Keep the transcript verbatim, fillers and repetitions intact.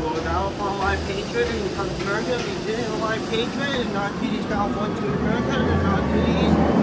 Now for my patron and come to America, we did my patron and not to these California to America and not to these